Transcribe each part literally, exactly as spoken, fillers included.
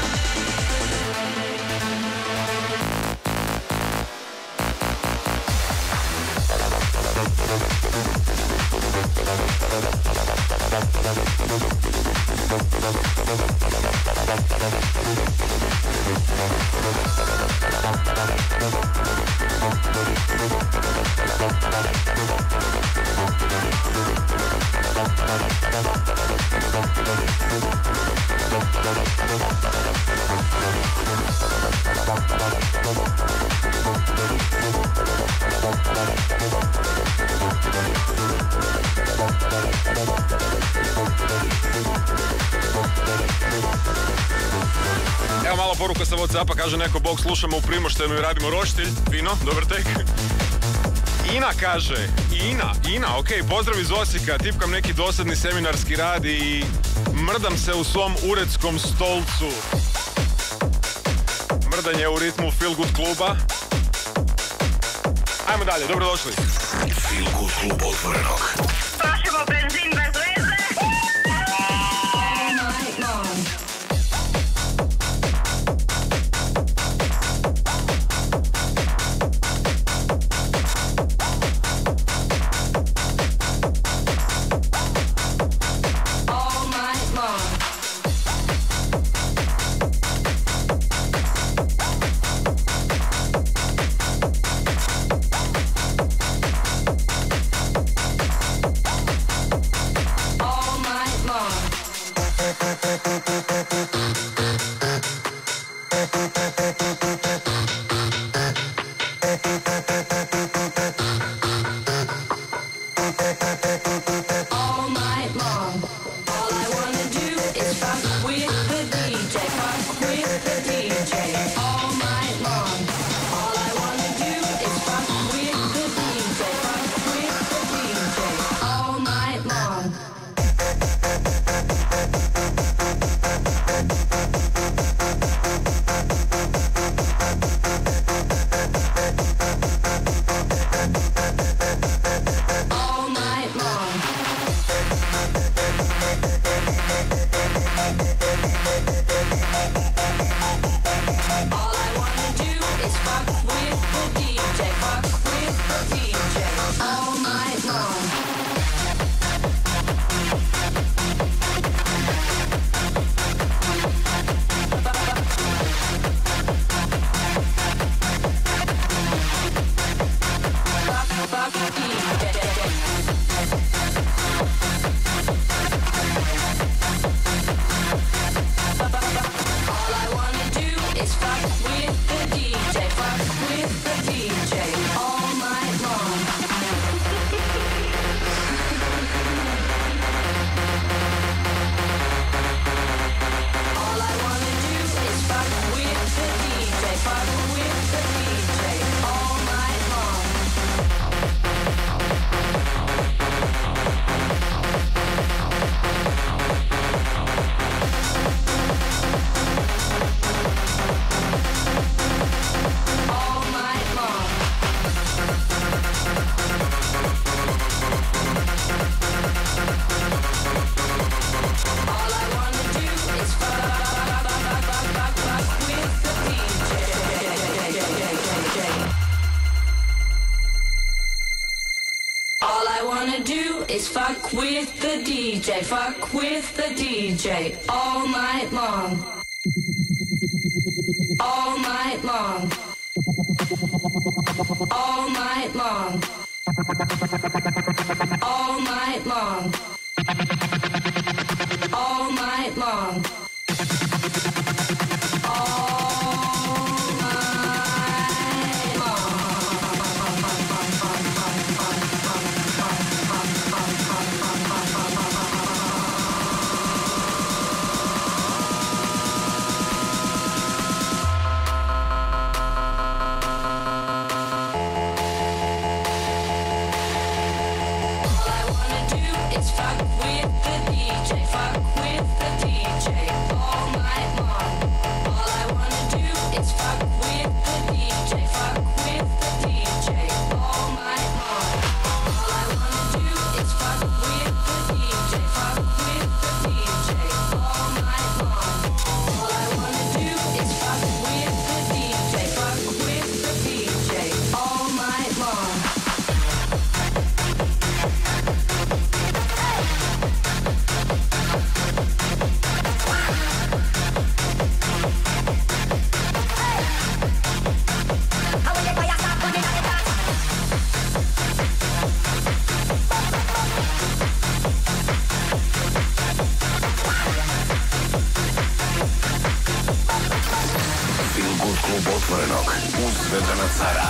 Evo malo poruka sa WhatsAppa, kaže neko, bog, slušamo u Primoštenu i radimo roštilj, fino, dobar tek. Ina kaže, Ina, Ina, ok, pozdrav iz Osijeka, tipkam neki dosadni seminarski rad i mrdam se u svom uredskom stolcu. Mrdanje u ritmu Feel Good kluba. Ajmo dalje, dobrodošli. Feel Good klub Otvorenog. Trošimo benzin bez veze. all night long. All I wanna do is fuck with the D J, fuck with the D J all night long. All I wanna do is fuck with the D J, fuck with the D J all night long. All night long. All I wanna do is fuck, fuck, fuck, fuck, fuck, fuck with the D J. All I wanna do is fuck with the D J, fuck with the D J all night long. All night long. All night long. All night long. All night long. Fuck with the D J, fuck with the D J all night long. All I wanna do is fuck with the D J, fuck with the D J all night long. All I wanna do is fuck with the D J, fuck with the D J all night long. All I wanna do is fuck with the D J, fuck with the D J all night long. Feel Good klub Otvorenog uz Vedrana Cara.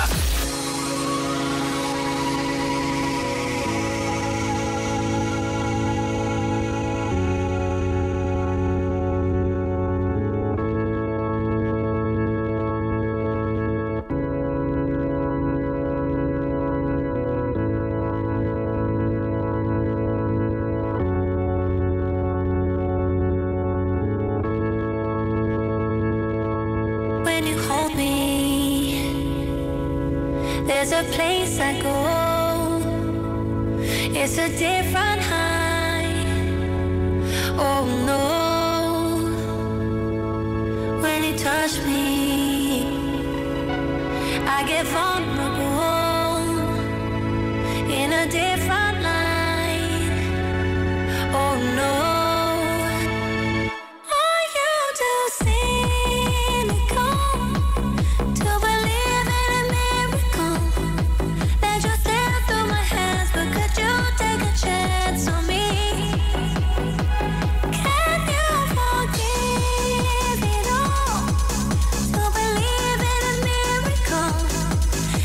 When you hold me, there's a place I go. It's a different high. Oh no. When you touch me, I get vulnerable in a different light. Oh no. Are you too cynical to believe in a miracle? Let your stare through my hands, but could you take a chance on me? Can you forgive it all? To believe in a miracle?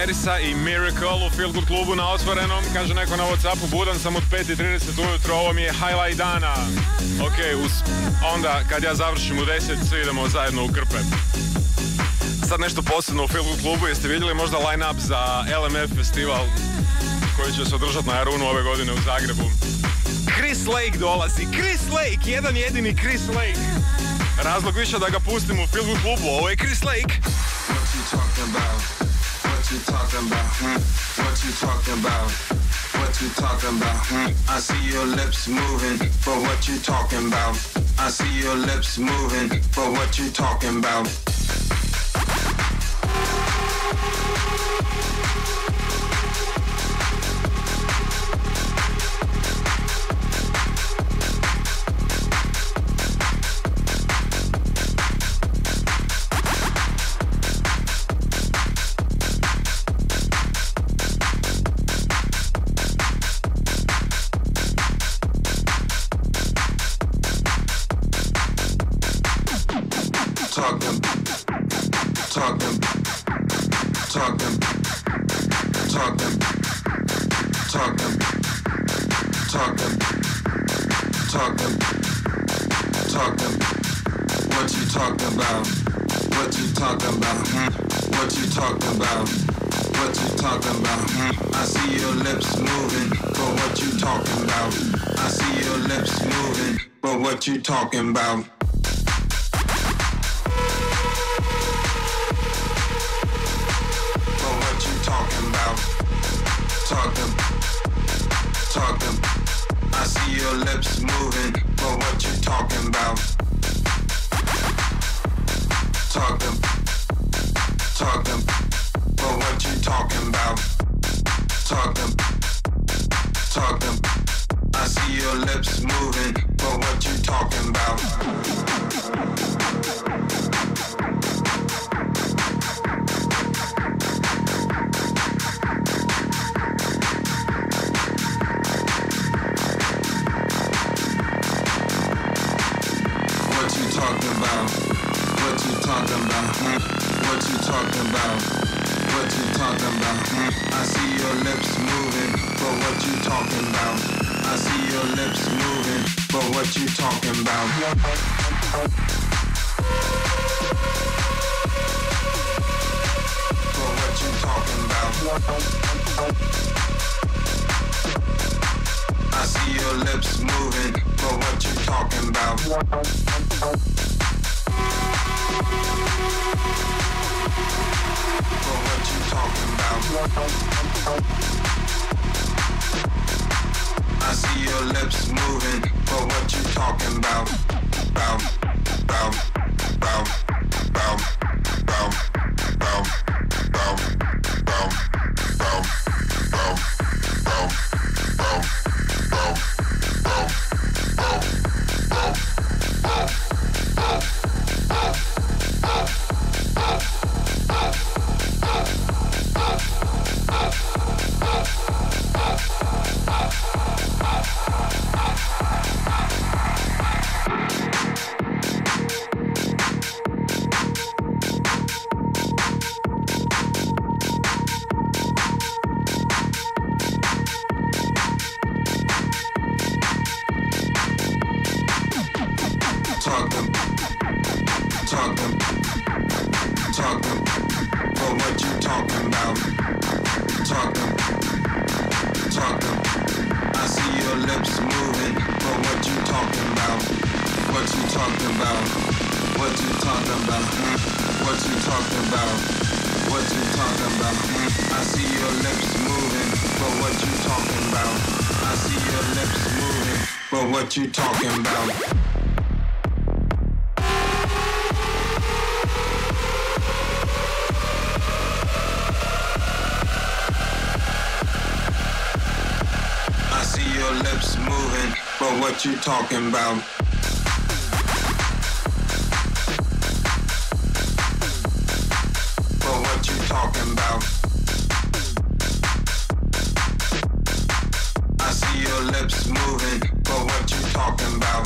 Harrisa i Miracle u Feel Good klubu na Otvorenom. Kaže neko na Whatsappu, budan sam od pet i trideset ujutro, ovo mi je highlight dana. Ok, us, onda kad ja završim u deset, svi idemo zajedno u krpe. Sad nešto posebno u Feel Good klubu, jeste vidjeli možda line-up za L M F festival koji će se održati na Jarunu ove godine u Zagrebu. Chris Lake dolazi, Chris Lake, jedan jedini Chris Lake. Razlog više da ga pustim u Feel Good klubu, ovo je Chris Lake. What you talking about? What you talking about? Hmm? What you talking about? What you talking about? Hmm? I see your lips moving, but what you talking about? I see your lips moving, but what you talking about? Talking, talking, talking, talking, talking, talking, talking, talking. What you talking about? What you talking about? Hmm? What you talking about? What you talking about? Hmm? I see your lips moving, but what you talking about? I see your lips moving, but what you talking about? Talking, talking. I see your lips moving, but what you talking about? Talking, talking, but what you talking about? Talking, talking. I see your lips moving, but what you talking about? Talking about, what you talking about, hmm? What you talking about, what you talking about, hmm? I see your lips moving, but what you talking about? I see your lips moving, but what you talking about? But what you talking about? I see your lips moving, but what you talking about? But what you talking about? I see your lips moving, but what you talking about? Bow, bow, bow, bow, bow, bow, bow, bow, bow, bow, bow, bow, bow, bow, bow, bow, bow. What you talking about? I see your lips moving, but what you talking about? But what you talking about? I see your lips moving, but what you talking about?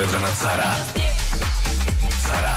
Vedrana Cara. Cara.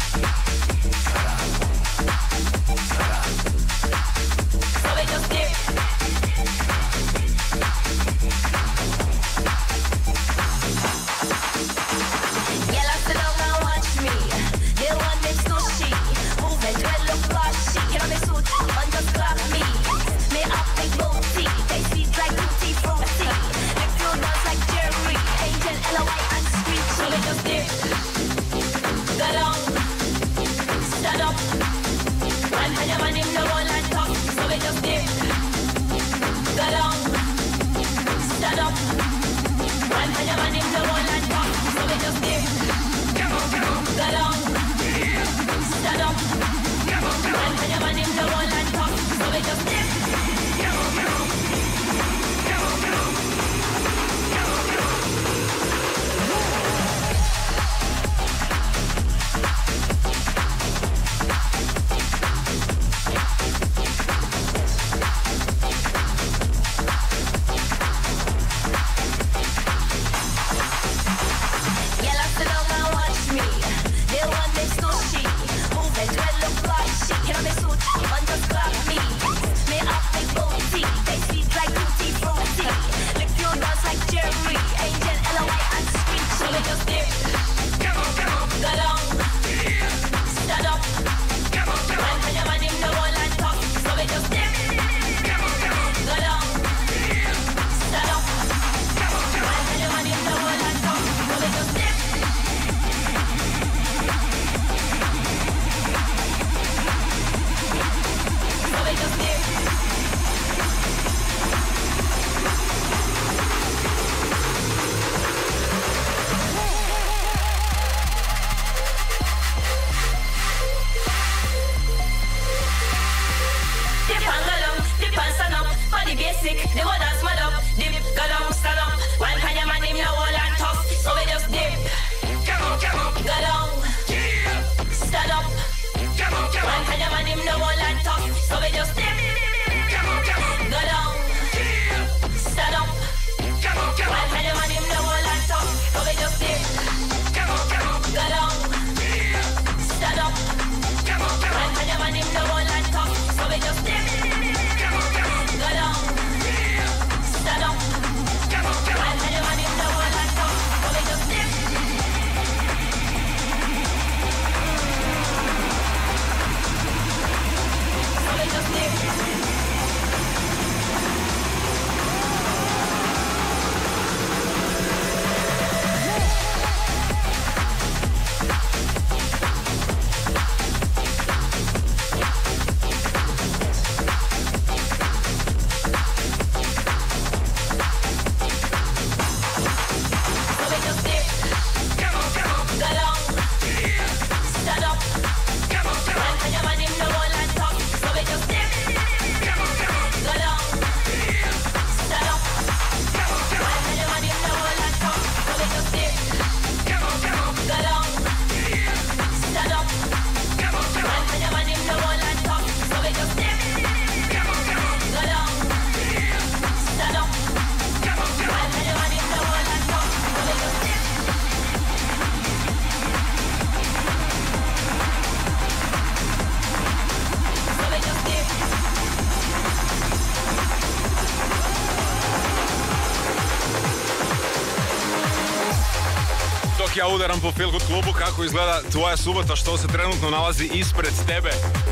Ja udaram po Feel Good klubu, kako izgleda tvoja subota, što se trenutno nalazi ispred tebe.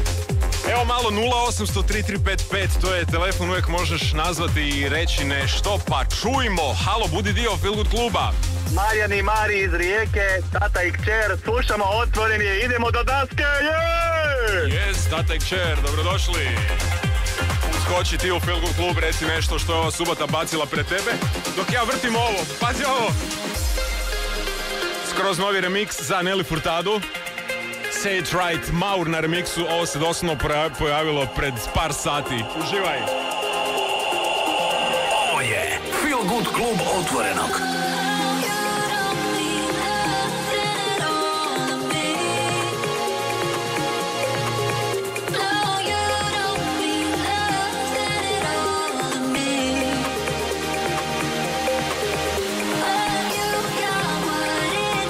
Evo malo nula osam nula tri tri pet pet, to je telefon, uvijek možeš nazvati i reći nešto, pa čujmo. Halo, budi dio Feel Good kluba. Marijan i Mari iz Rijeke, tata i kćer, slušamo Otvoren je, idemo do daske, jej! Yes, tata i kćer, dobrodošli. Uskoči ti u Feel Good klub, reci nešto što je ova subota bacila pred tebe, dok ja vrtim ovo, pazi ovo. Skroz novi remix za Nelly Furtado. Say It Right, Maur na remixu, ovo se doslovno pojavilo pred par sati. Uživaj! Ovo je Feel Good klub Otvorenog. Oh, you got what it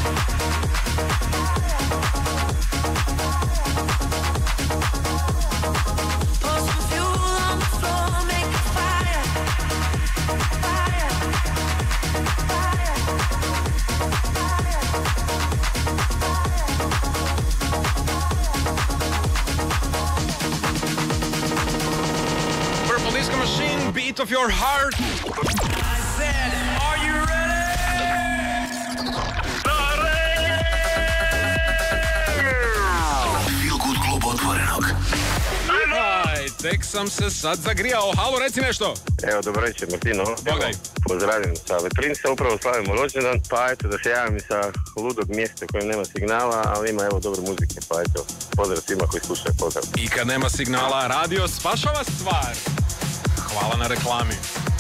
Pour some fuel on the floor, make a fire. Fire. Fire. Purple Disco Machine, Beat of Your Heart. I said, are you ready? Feel Good klub Otvorenog. Aj, tek sam se sad zagrijao. Halo, reci nešto. Evo, dobro večer, Martino. Bogdaj. Pozdravljam sa Vetrinca, upravo slavimo rođendan, pa eto da se javim sa ludog mjesta u kojem nema signala, ali ima evo dobre muzike, pa eto, pozdrav svima koji slušaju, pozdrav. I kad nema signala, radio spašava stvar. Hvala na reklami.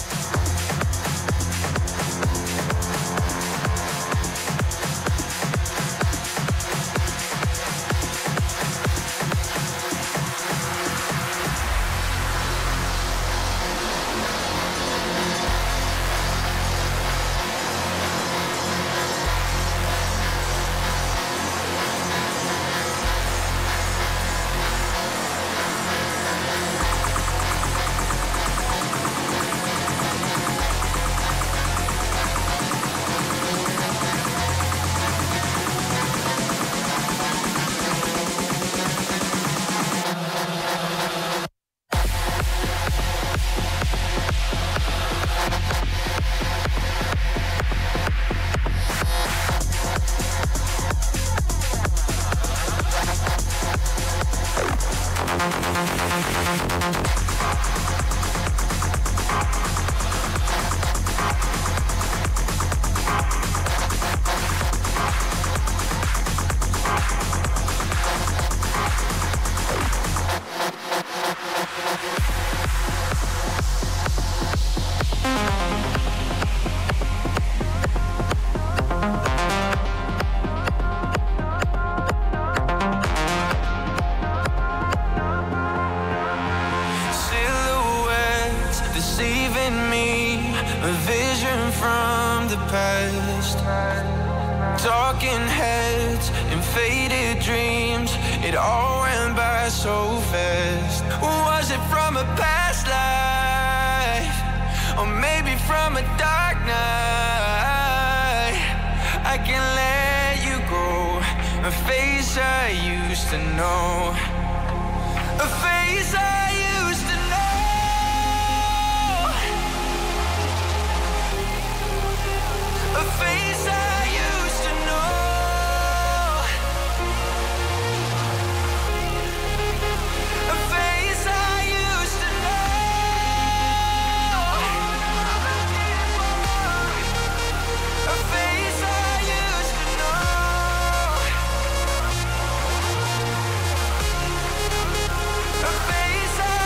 Silhouettes deceiving me, a vision from the past. Talking heads and faded dreams, it all went by so fast. Was it from a past life, or maybe from a dark night? I can let you go, a face I used to know, a face I used to know, a face I used to know, a face I used to know, a face I used to know, a face I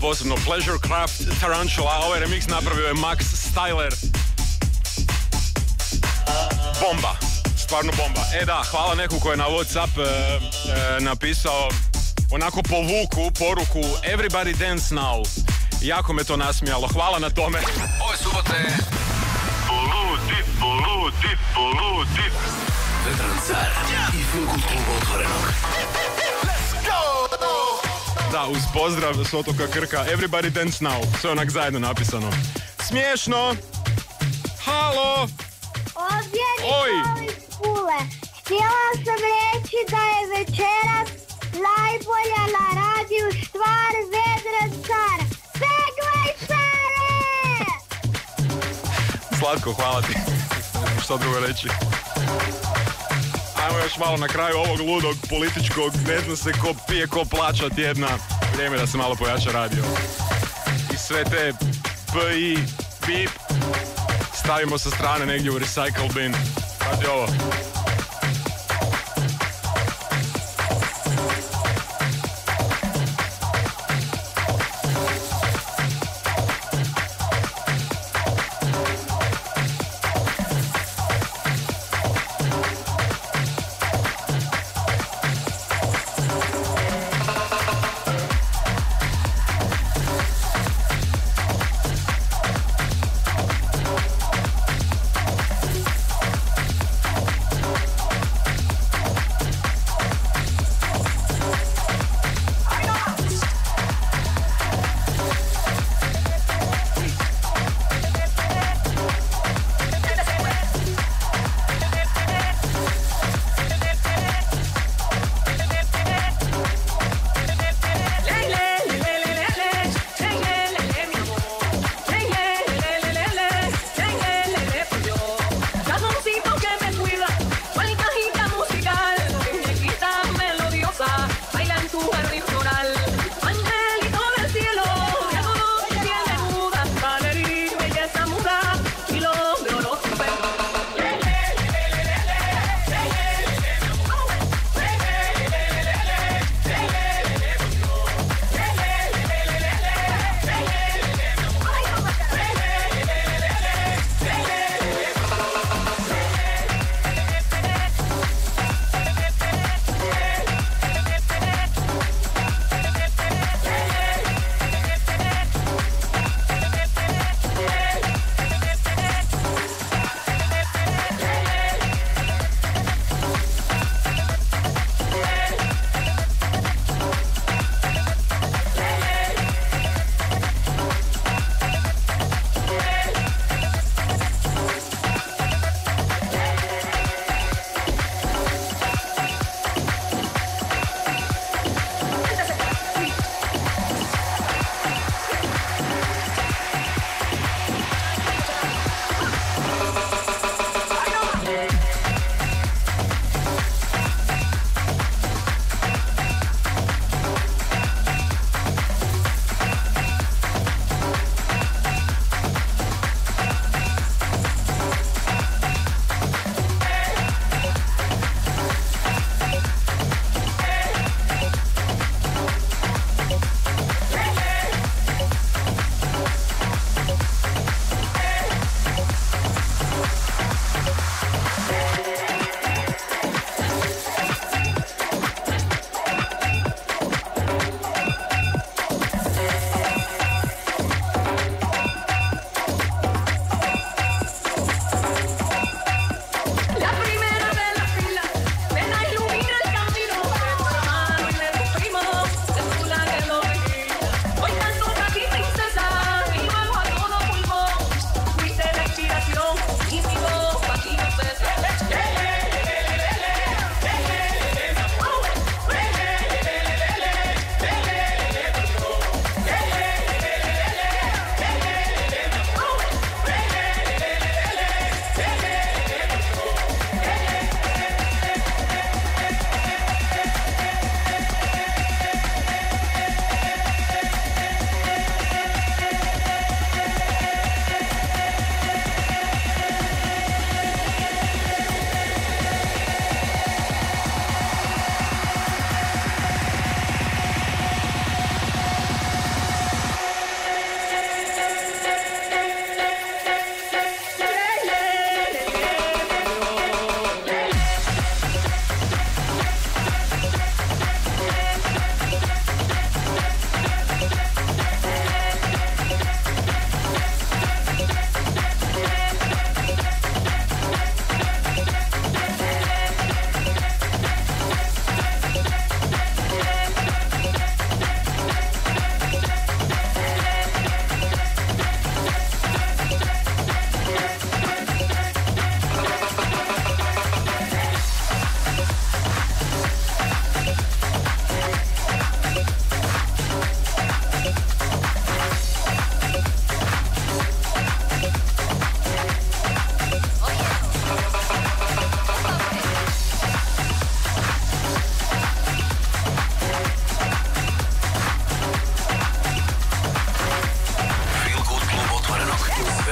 posebno Pleasure Craft Tarantula, a ovaj remix napravio je Max Styler. Bomba, stvarno bomba. E da, hvala neku ko je na WhatsApp e, e, napisao onako po vuku poruku Everybody dance now. Jako me to nasmijalo, hvala na tome. Ove subote Poludi, poludi, poludi. Vedran Car i Feel Good Club Otvorenog. Da, uz pozdrav s otoka Krka, Everybody dance now. Sve onak zajedno napisano. Smiješno. Halo. Ovdje Oj. Nikola iz Pule. Htjela sam reći da je večeras najbolja na radiju stvar Vedran Car. Peglaj Care! Slatko, hvala ti. Što drugo reći. Ajmo još malo na kraju ovog ludog političkog, ne zna se ko pije, ko plaća tjedna. Vrijeme da se malo pojača radio. I sve te P I, pip, stavimo sa strane negdje u recycle bin. Pazi ovo.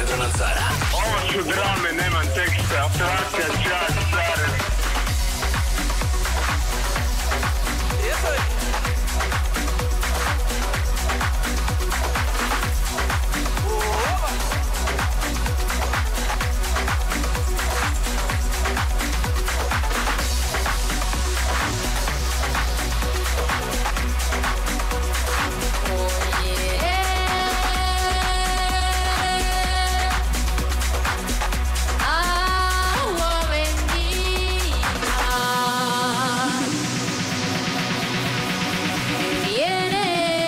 Vedrana Cara. Ovo su drame, nemam teksta, svaka čast, care. Agua bendita viene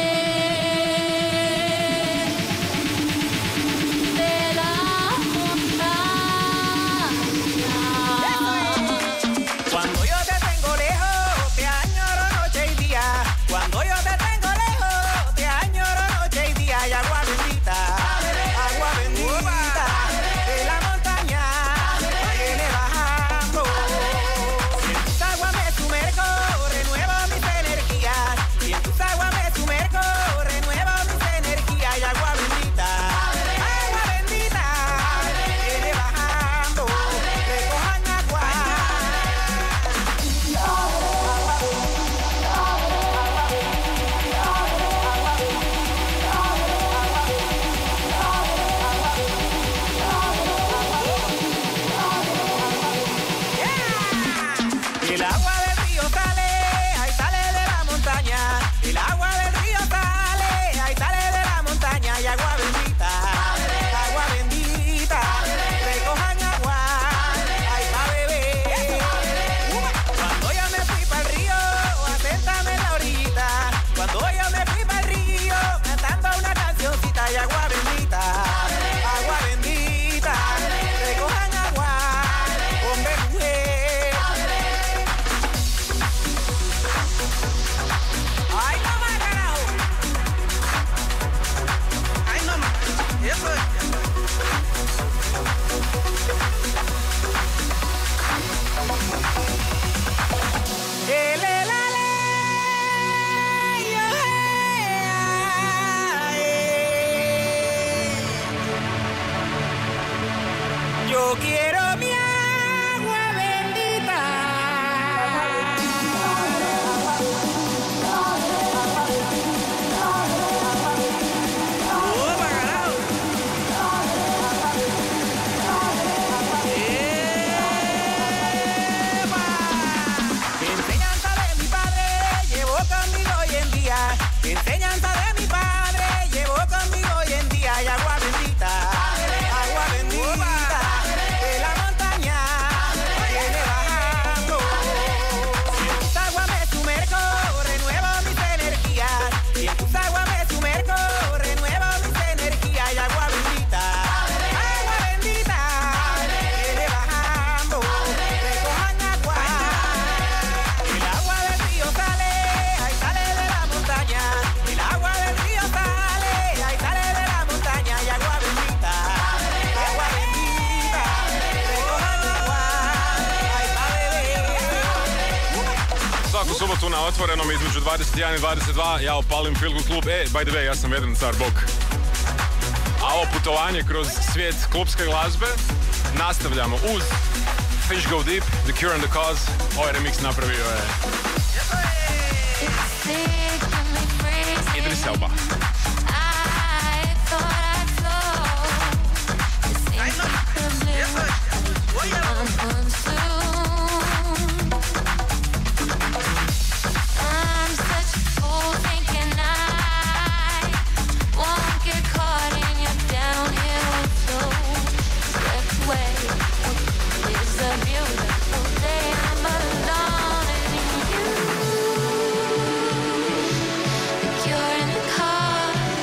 de la montaña. Cuando yo te tengo lejos, te añoro noche y día. Cuando yo te tengo lejos, te añoro noche y día. Y agua bendita, agua bendita de la montaña viene bajando. Y en tus aguas me sumerjo, renuevo mis energías. Y en tus aguas me sumerjo, renuevo mis energías. Y agua bendita, agua bendita viene bajando. Recojan agua. El agua del río sale, ahí sale de la montaña. El agua del río sale, ahí sale de la montaña. Y agua bendita, agua bendita, recojan agua, ahí pa' beber. Cuando yo me fui para el río, aséntame en la orillita. Cuando yo me fui para el río, cantando una cancioncita. Y agua bendita, agua bendita, recojan agua, hombre, mujer. ¡Ay, no más, carajo! ¡Ay, no más! Eso es. El, el, ale, yo, eh, yo quiero mi agua bendita. ¡Opa, carajo! ¡Epa! Enseñanza de mi padre llevo conmigo hoy en día. Enseñanza de mi padre llevo conmigo hoy en día. Y agua bendita, agua bendita de la montaña viene bajando. Y en tus aguas me sumerjo, renuevo mis energías. Y en tus aguas me sumerjo, renuevo mis energías. Y agua bendita, agua bendita viene bajando. Recojan agua. El agua del río sale, ahí sale de la montaña. El agua del río sale, ahí sale de la montaña. Y agua bendita, agua bendita, recojan agua, ahí pa' beber. Svaku subotu na Otvorenom između dvadeset jedan i dvadeset dva ja opalim Feel Good Klub. E, by the way, ja sam Vedran Car, bok. A ovo putovanje kroz svijet klubske glazbe nastavljamo uz Fish Go Deep, The Cure and the Cause. Ovaj remix napravio je Idris Elba. I'm such a fool thinking I won't get caught in your downhill flow. Swept away is a beautiful day. I'm alone and you. The cure in the car.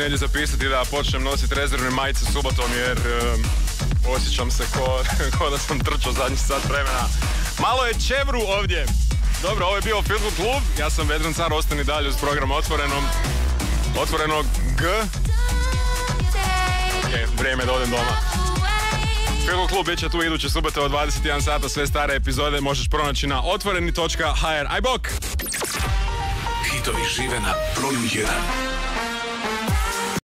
si negdje zapisati da počnem nositi rezervne majice subotom jer um, osjećam se ko, ko da sam trčao zadnji sat vremena. Malo je čevru ovdje. Dobro, ovo je bio Feel Good Klub. Ja sam Vedran Car, ostani dalje uz program Otvorenom. Otvoreno G. Je, vrijeme da odem doma. Feel Good Klub bit će tu iduće subote od dvadeset jedan sata. Sve stare epizode možeš pronaći na otvoreni točka h r. Aj bok! Hitovi žive na broju jedan.